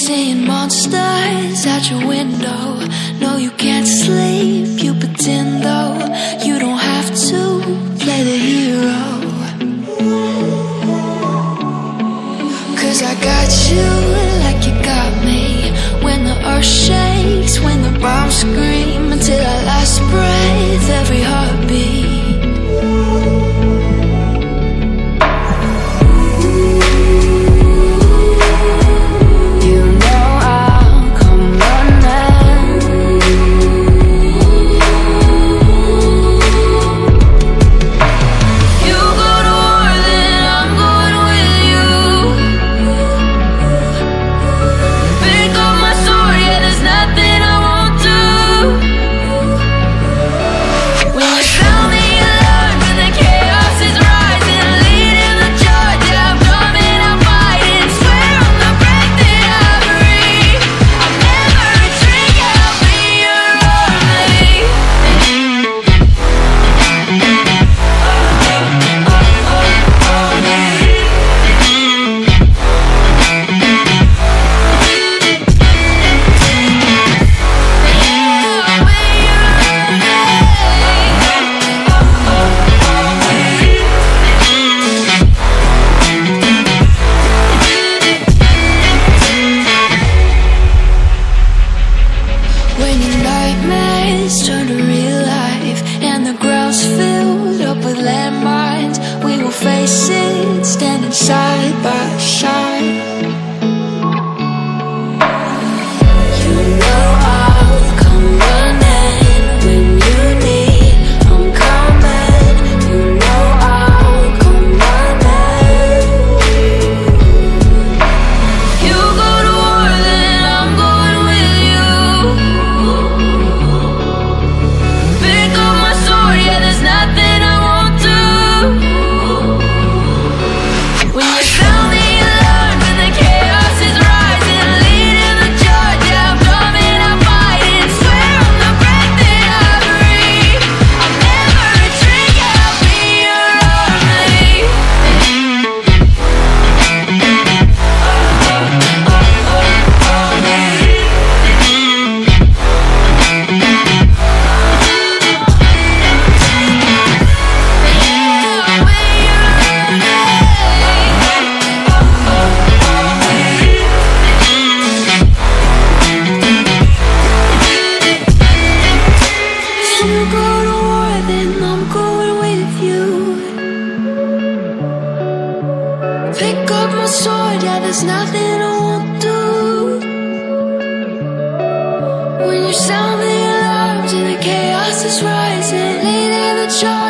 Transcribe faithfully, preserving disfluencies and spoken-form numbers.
Seeing monsters out your window. No, you can't sleep, you pretend though. You don't have to play the hero, 'cause I got you like you got me. When the earth shakes, when the bombs scream, until our last breath, every heartbeat. Turn to real life and the ground's filled up with landmines. We will face it, standing side by side. You know I'll come running when you need. I'm coming. You know I'll come running. You go to war, then I'm going with you. Pick up my sword, yeah, there's nothing I won't do. When you sound the alarms and the chaos is rising, leading the charge.